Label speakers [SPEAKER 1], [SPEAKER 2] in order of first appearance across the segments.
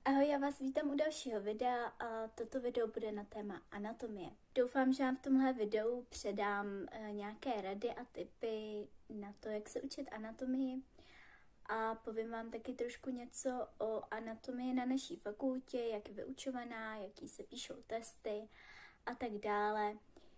[SPEAKER 1] Ahoj, já vás vítám u dalšího videa a toto video bude na téma anatomie. Doufám, že vám v tomhle videu předám nějaké rady a tipy na to, jak se učit anatomii a povím vám taky trošku něco o anatomii na naší fakultě, jak je vyučovaná, jaký se píšou testy a tak dále.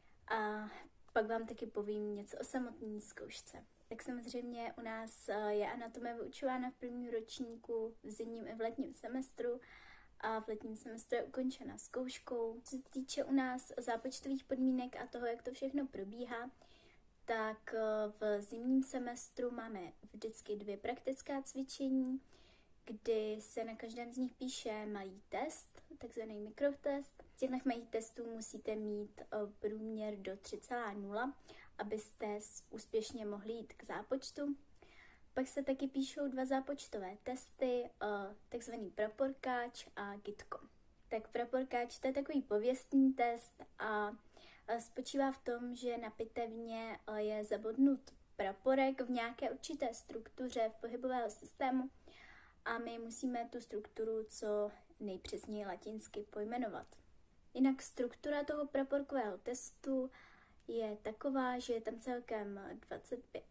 [SPEAKER 1] A pak vám taky povím něco o samotné zkoušce. Tak samozřejmě u nás je anatomie vyučována v prvním ročníku, v zimním i v letním semestru a v letním semestru je ukončena zkouškou. Co se týče u nás zápočtových podmínek a toho, jak to všechno probíhá, tak v zimním semestru máme vždycky 2 praktická cvičení, kdy se na každém z nich píše malý test, takzvaný mikrotest. Z těchto malých testů musíte mít průměr do 3,0, abyste úspěšně mohli jít k zápočtu. Pak se taky píšou 2 zápočtové testy, takzvaný praporkáč a gitko. Tak praporkáč to je takový pověstný test a spočívá v tom, že na pitevně je zabodnut praporek v nějaké určité struktuře v pohybového systému a my musíme tu strukturu co nejpřesněji latinsky pojmenovat. Jinak struktura toho praporkového testu je taková, že je tam celkem 25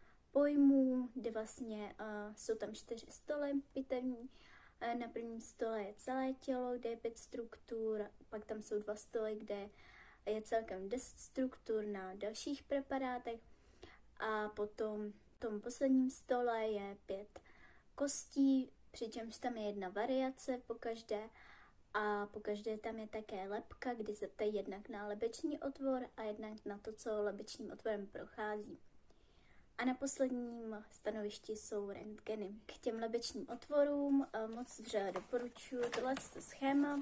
[SPEAKER 1] pojmů, kde vlastně jsou tam 4 stoly pitevní. Na prvním stole je celé tělo, kde je 5 struktur, pak tam jsou 2 stoly, kde je celkem 10 struktur na dalších preparátech a potom v tom posledním stole je 5 kostí, přičemž tam je 1 variace po každé a po každé tam je také lebka, kdy se ptají jednak na lebeční otvor a jednak na to, co lebečním otvorem prochází. A na posledním stanovišti jsou rentgeny. K těm lebečním otvorům moc vřele doporučuji tohleto schéma.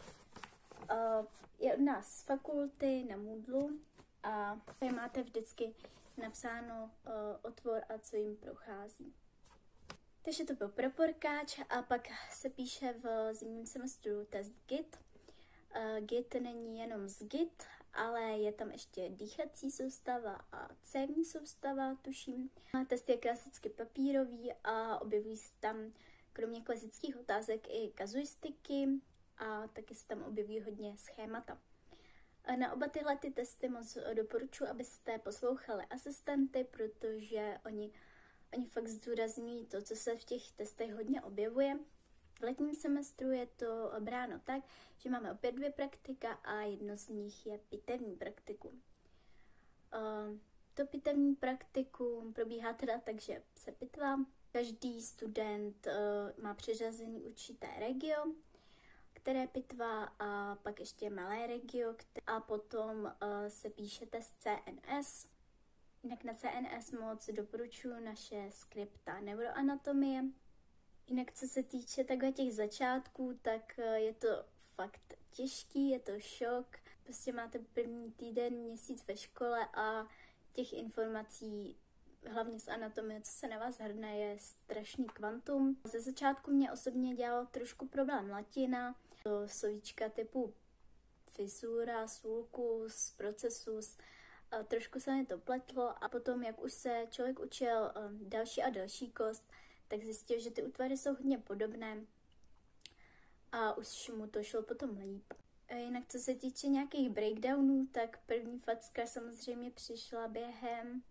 [SPEAKER 1] Je od nás z fakulty na Moodlu a tady máte vždycky napsáno otvor a co jim prochází. Takže to byl praporkáč a pak se píše v zimním semestru test GIT. GIT není jenom z GIT, ale je tam ještě dýchací soustava a cévní soustava, tuším. Test je klasicky papírový a objevují se tam kromě klasických otázek i kazuistiky a taky se tam objeví hodně schémata. Na oba tyhle testy moc doporučuji, abyste poslouchali asistenty, protože oni fakt zdůrazňují to, co se v těch testech hodně objevuje. V letním semestru je to bráno tak, že máme opět 2 praktika a jedno z nich je pitevní praktikum. To pitevní praktikum probíhá teda tak, že se pitvá. Každý student má přiřazený určité regio, které pitvá a pak ještě malé regio a potom se píše test CNS. Jinak na CNS moc doporučuji naše skripta neuroanatomie. Jinak co se týče takhle těch začátků, tak je to fakt těžký, je to šok. Prostě máte první týden, měsíc ve škole a těch informací, hlavně z anatomie, co se na vás hrne, je strašný kvantum. Ze začátku mě osobně dělalo trošku problém latina, to slovíčka typu fisura, sulcus, procesus, trošku se mi to pletlo a potom, jak už se člověk učil další a další kost, tak zjistil, že ty útvary jsou hodně podobné a už mu to šlo potom líp. Jinak co se týče nějakých breakdownů, tak první facka samozřejmě přišla během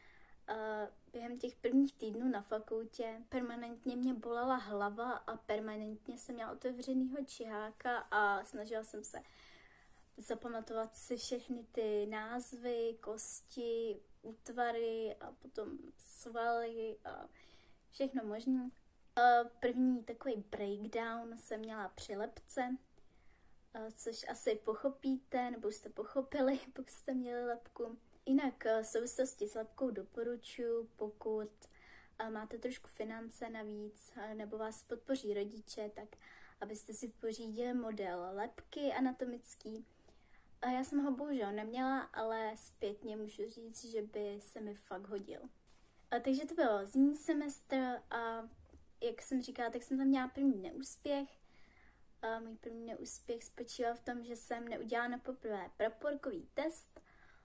[SPEAKER 1] těch prvních týdnů na fakultě. Permanentně mě bolela hlava a permanentně jsem měla otevřenýho čiháka a snažila jsem se zapamatovat si všechny ty názvy, kosti, útvary a potom svaly a všechno možné. První takový breakdown jsem měla při lebce, což asi pochopíte, nebo jste pochopili, pokud jste měli lebku. Jinak v souvislosti s lebkou doporučuji, pokud máte trošku finance navíc, nebo vás podpoří rodiče, tak abyste si pořídili model lebky anatomický. Já jsem ho bohužel neměla, ale zpětně můžu říct, že by se mi fakt hodil. Takže to byl zimní semestr a jak jsem říkala, tak jsem tam měla první neúspěch. Můj první neúspěch spočíval v tom, že jsem neudělala na poprvé praporkový test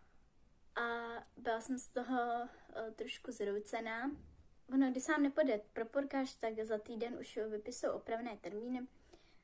[SPEAKER 1] a byla jsem z toho trošku zroucená. Když se vám nepojde praporkář, tak za týden už vypisují opravné termíny,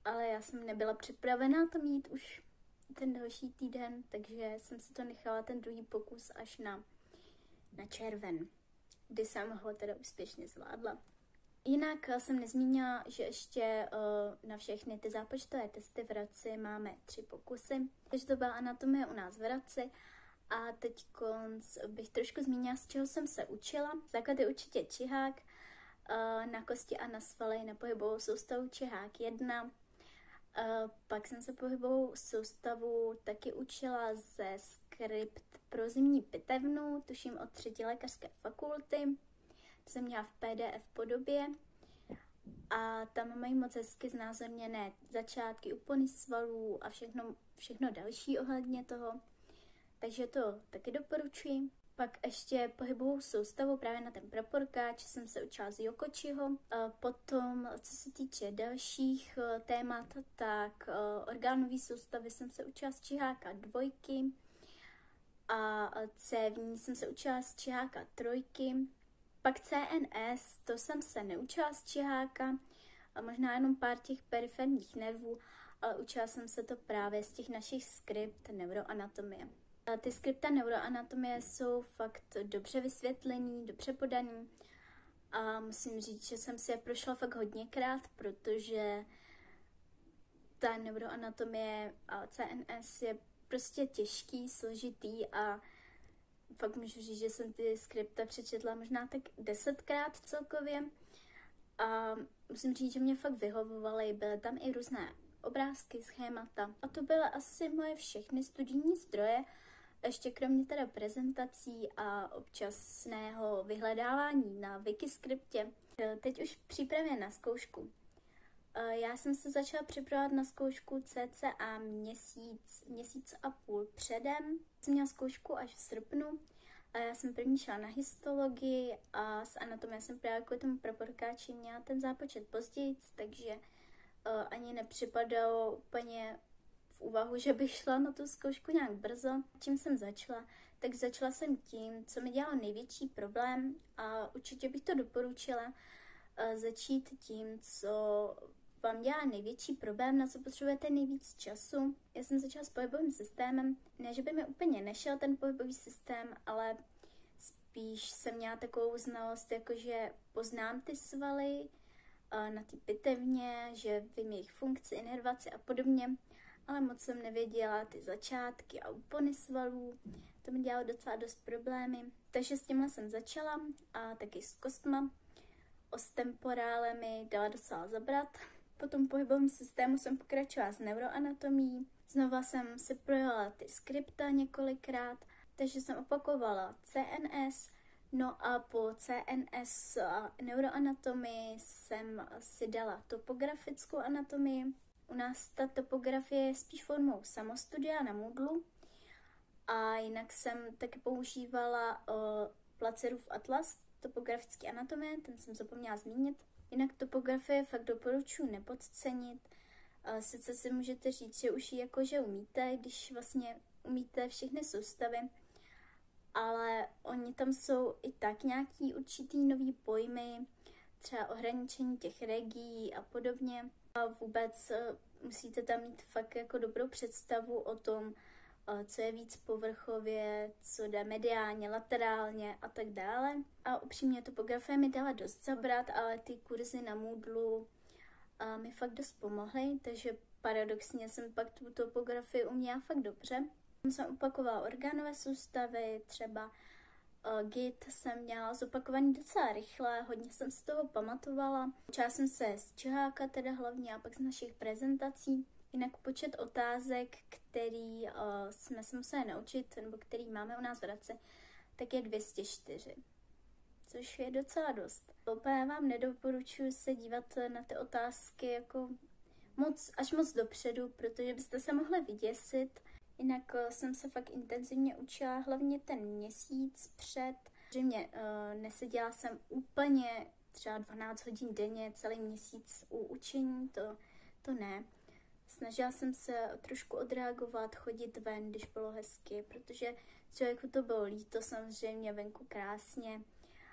[SPEAKER 1] ale já jsem nebyla připravená to mít už ten další týden, takže jsem si to nechala ten druhý pokus až na červen, kdy jsem ho teda úspěšně zvládla. Jinak jsem nezmínila, že ještě na všechny ty zápočtové testy v Hradci máme 3 pokusy. Takže to byla anatomie u nás v Hradci. A teď bych trošku zmínila, z čeho jsem se učila. Základ je určitě čihák, na kosti a na svaly, na pohybovou soustavu čihák 1. Pak jsem se pohybovou soustavu taky učila ze skript pro zimní pitevnu, tuším od 3. lékařské fakulty. To jsem měla v PDF podobě a tam mají moc hezky znázorněné začátky, úpony svalů a všechno další ohledně toho. Takže to taky doporučuji. Pak ještě pohybovou soustavu právě na ten praporkáč jsem se učila z Yokochiho. Potom, co se týče dalších témat, tak orgánové soustavy jsem se učila z čiháka 2 a cévní jsem se učila z čiháka 3. Pak CNS, to jsem se neučila z čiháka, a možná jenom pár těch periferních nervů, ale učila jsem se to právě z těch našich skript neuroanatomie. Ty skripta neuroanatomie jsou fakt dobře vysvětlený, dobře podaný a musím říct, že jsem si je prošla fakt hodněkrát, protože ta neuroanatomie a CNS je prostě těžký, složitý a fakt můžu říct, že jsem ty skripta přečetla možná tak 10krát celkově a musím říct, že mě fakt vyhovovaly, byly tam i různé obrázky, schémata a to byly asi moje všechny studijní zdroje, ještě kromě teda prezentací a občasného vyhledávání na Wikiscriptě. Teď už přípravě na zkoušku. Já jsem se začala připravovat na zkoušku cca měsíc a půl předem. Jsem měla zkoušku až v srpnu a já jsem první šla na histologii a s anatomie jsem právě kvůli tomu praporkáči měla ten zápočet později, takže ani nepřipadalo úplně v úvahu, že bych šla na tu zkoušku nějak brzo. Čím jsem začala? Tak začala jsem tím, co mi dělalo největší problém a určitě bych to doporučila začít tím, co vám dělá největší problém, na co potřebujete nejvíc času. Já jsem začala s pohybovým systémem. Ne, že by mi úplně nešel ten pohybový systém, ale spíš jsem měla takovou znalost, jakože poznám ty svaly na té pitevně, že vím jejich funkci, inervaci a podobně, ale moc jsem nevěděla ty začátky a úpony svalů. To mi dělalo docela dost problémy. Takže s tímhle jsem začala a taky s kostma. Ostemporále mi dala docela zabrat. Po tom pohybovém systému jsem pokračovala s neuroanatomií. Znova jsem si projela ty skripta několikrát, takže jsem opakovala CNS. No a po CNS a neuroanatomii jsem si dala topografickou anatomii. U nás ta topografie je spíš formou samostudia na Moodlu. A jinak jsem taky používala Placerův atlas topografické anatomie, ten jsem zapomněla zmínit. Jinak topografie fakt doporučuji nepodcenit. Sice si můžete říct, že už ji jakože umíte, když vlastně umíte všechny soustavy, ale oni tam jsou i tak nějaký určitý nový pojmy, třeba ohraničení těch regií a podobně. A vůbec musíte tam mít fakt jako dobrou představu o tom, co je víc povrchově, co jde mediálně, laterálně a tak dále. A upřímně topografie mi dala dost zabrat, ale ty kurzy na Moodlu mi fakt dost pomohly, takže paradoxně jsem pak tu topografii uměla fakt dobře. Jsem opakovala orgánové soustavy, třeba GIT jsem měla zopakovaný docela rychle, hodně jsem z toho pamatovala. Učila jsem se z čiháka teda hlavně a pak z našich prezentací. Jinak počet otázek, který jsme se museli naučit, nebo který máme u nás v Hradci, tak je 204, což je docela dost. Úplně vám nedoporučuji se dívat na ty otázky jako až moc dopředu, protože byste se mohli vyděsit. Jinak jsem se fakt intenzivně učila, hlavně ten měsíc před. Samozřejmě neseděla jsem úplně třeba 12 hodin denně, celý měsíc u učení, to ne. Snažila jsem se trošku odreagovat, chodit ven, když bylo hezky, protože člověku to bylo líto, samozřejmě venku krásně.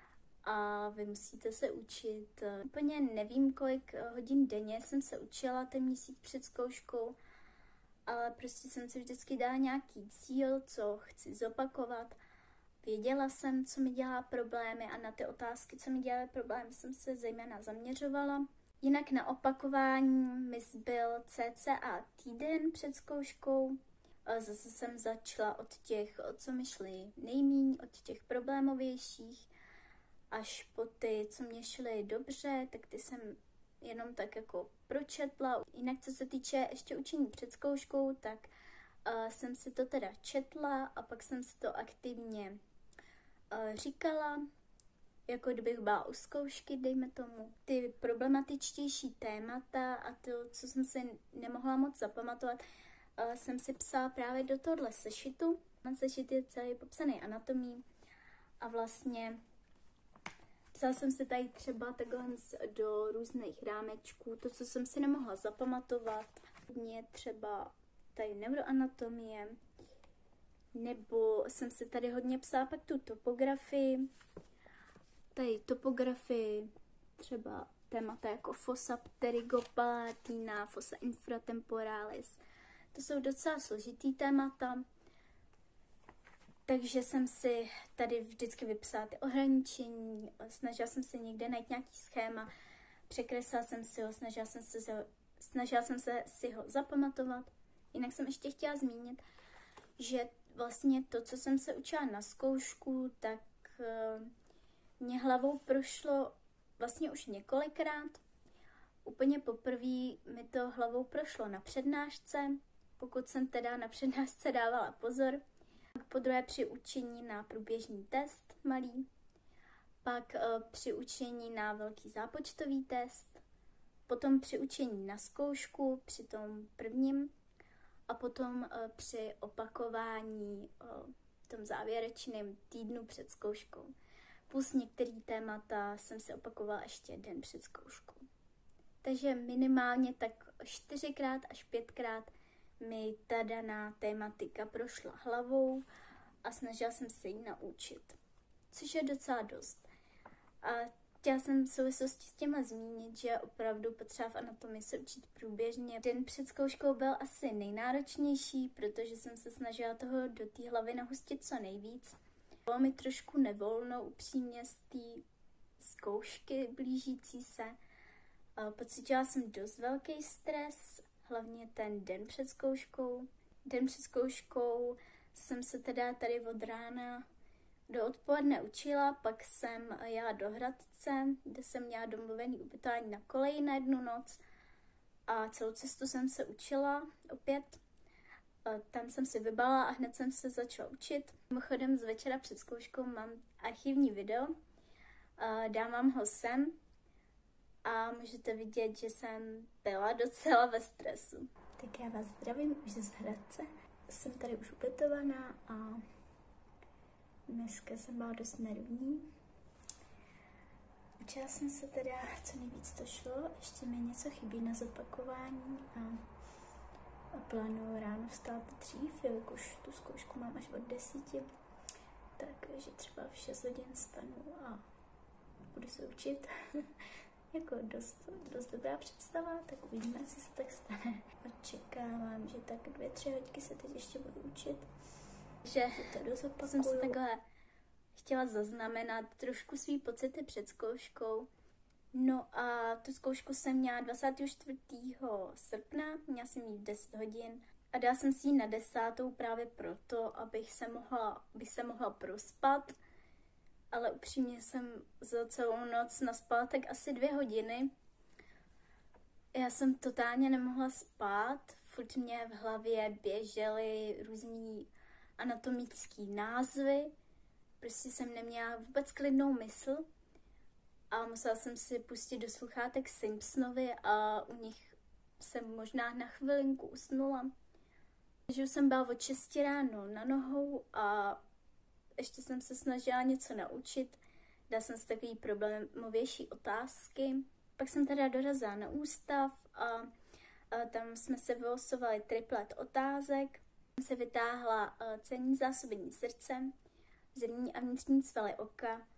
[SPEAKER 1] a vy musíte se učit. Úplně nevím, kolik hodin denně jsem se učila ten měsíc před zkouškou, ale prostě jsem si vždycky dala nějaký cíl, co chci zopakovat. Věděla jsem, co mi dělá problémy a na ty otázky, co mi dělaly problémy, jsem se zejména zaměřovala. Jinak na opakování mi zbyl cca týden před zkouškou. Zase jsem začala od těch, co mi šly nejmíň, od těch problémovějších, až po ty, co mě šly dobře, tak ty jsem jenom tak jako pročetla. Jinak co se týče ještě učení před zkouškou, tak jsem si to teda četla a pak jsem si to aktivně říkala, jako kdybych byla u zkoušky, dejme tomu. Ty problematičtější témata a to, co jsem si nemohla moc zapamatovat, jsem si psala právě do tohohle sešitu. Ten sešit je celý popsaný anatomií a vlastně psala jsem si tady třeba takhle do různých rámečků, to, co jsem si nemohla zapamatovat. Mě třeba tady neuroanatomie, nebo jsem si tady hodně psala pak tu topografii. Tady topografii, třeba témata jako fossa pterygopalatina, fossa infratemporalis. To jsou docela složitý témata, takže jsem si tady vždycky vypsala ty ohraničení, snažila jsem se někde najít nějaký schéma, překreslila jsem si ho, snažila jsem se si ho zapamatovat. Jinak jsem ještě chtěla zmínit, že vlastně to, co jsem se učila na zkoušku, tak mě hlavou prošlo vlastně už několikrát. Úplně poprvé mi to hlavou prošlo na přednášce, pokud jsem teda na přednášce dávala pozor. Po druhé při učení na průběžný test malý, pak při učení na velký zápočtový test, potom při učení na zkoušku při tom prvním a potom při opakování v tom závěrečném týdnu před zkouškou. Plus některé témata jsem si opakovala ještě den před zkouškou. Takže minimálně tak 4x až 5x mi ta daná tématika prošla hlavou a snažila jsem se ji naučit, což je docela dost. A chtěla jsem v souvislosti s tímhle zmínit, že opravdu potřeba v anatomii se učit průběžně. Den před zkouškou byl asi nejnáročnější, protože jsem se snažila toho do té hlavy nahustit co nejvíc. Bylo mi trošku nevolno upřímně z té zkoušky blížící se. Pocítila jsem dost velký stres, hlavně ten den před zkouškou. Den před zkouškou jsem se teda tady od rána do odpoledne učila, pak jsem jela do Hradce, kde jsem měla domluvený ubytování na koleji na jednu noc a celou cestu jsem se učila opět. Tam jsem si vybala a hned jsem se začala učit. Mimochodem z večera před zkouškou mám archivní video, dám vám ho sem a můžete vidět, že jsem byla docela ve stresu. Tak já vás zdravím už z Hradce. Jsem tady už ubytovaná a dneska jsem byla dost nervní. Učila jsem se teda, co nejvíc to šlo, ještě mi něco chybí na zopakování a plánuju ráno vstát dřív, jelikož tu zkoušku mám až od 10, takže třeba v 6 hodin vstanu a budu se učit. Jako dost dobrá představa, tak uvidíme, jestli se tak stane. Očekávám, že tak 2-3 hodinky se teď ještě budu učit. Že to dozopakuju. Jsem se takhle chtěla zaznamenat trošku svý pocity před zkouškou. No a tu zkoušku jsem měla 24. srpna, měla jsem ji v 10 hodin a dala jsem si ji na 10. právě proto, abych se mohla prospat. Ale upřímně jsem za celou noc naspala tak asi 2 hodiny. Já jsem totálně nemohla spát, furt mě v hlavě běžely různý anatomický názvy. Prostě jsem neměla vůbec klidnou mysl a musela jsem si pustit do sluchátek Simpsonovi a u nich jsem možná na chvilinku usnula. Takže jsem byla od 6 ráno na nohou a ještě jsem se snažila něco naučit. Dala jsem si takový problémovější otázky. Pak jsem teda dorazila na ústav a tam jsme se vylosovali triplet otázek. Jsem se vytáhla cenní zásobení srdce, zrní a vnitřní svaly oka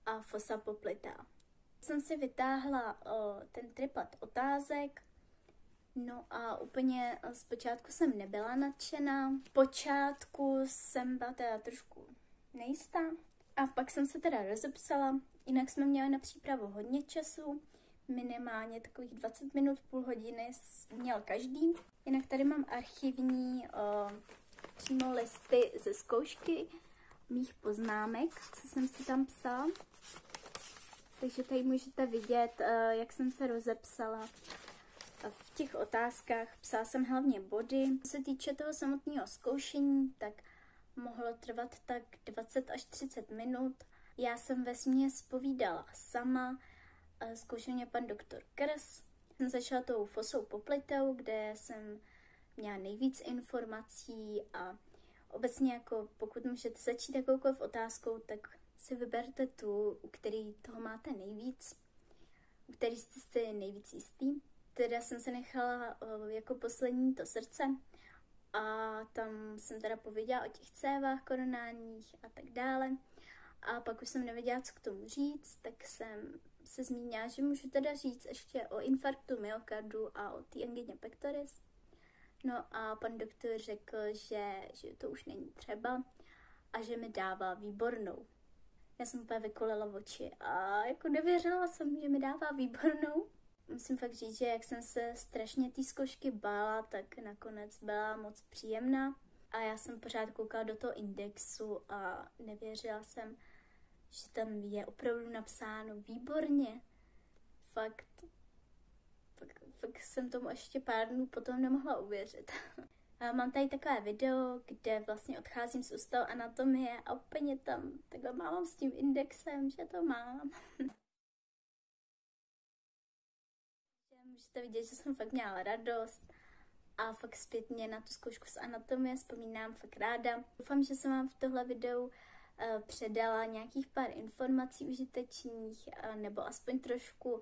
[SPEAKER 1] a fosa poplitá. Jsem si vytáhla ten triplet otázek, no a úplně zpočátku jsem nebyla nadšená. V počátku jsem byla teda trošku nejistá a pak jsem se teda rozepsala. Jinak jsme měli na přípravu hodně času, minimálně takových 20 minut, půl hodiny měl každý. Jinak tady mám archivní přímo listy ze zkoušky mých poznámek, co jsem si tam psala. Takže tady můžete vidět, jak jsem se rozepsala. V těch otázkách psala jsem hlavně body. Co se týče toho samotného zkoušení, tak mohlo trvat tak 20 až 30 minut. Já jsem vesměs povídala sama, zkoušel mě pan doktor Krs. Jsem začala tou fosou poplitou, kde jsem měla nejvíc informací a obecně jako pokud můžete začít jakoukoliv otázkou, tak si vyberte tu, u který toho máte nejvíc, u který jste si nejvíc jistý. Teda jsem se nechala jako poslední to srdce a tam jsem teda pověděla o těch cévách koronálních a tak dále. A pak už jsem nevěděla, co k tomu říct, tak jsem se zmínila, že můžu teda říct ještě o infarktu myokardu a o té angině pectoris. No a pan doktor řekl, že to už není třeba a že mi dává výbornou. Já jsem úplně vykolila oči a jako nevěřila jsem, že mi dává výbornou. Musím fakt říct, že jak jsem se strašně té zkoušky bála, tak nakonec byla moc příjemná. A já jsem pořád koukala do toho indexu a nevěřila jsem, že tam je opravdu napsáno výborně. Fakt jsem tomu ještě pár dnů potom nemohla uvěřit. A mám tady takové video, kde vlastně odcházím z ústavu anatomie a úplně tam takhle mám s tím indexem, že to mám. Můžete vidět, že jsem fakt měla radost a fakt zpětně na tu zkoušku z anatomie vzpomínám fakt ráda. Doufám, že jsem vám v tohle videu předala nějakých pár informací užitečných nebo aspoň trošku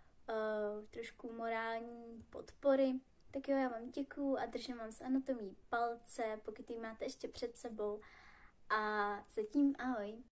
[SPEAKER 1] morální podpory. Tak jo, já vám děkuju a držím vám s anatomií palce, pokud ji máte ještě před sebou. A zatím ahoj.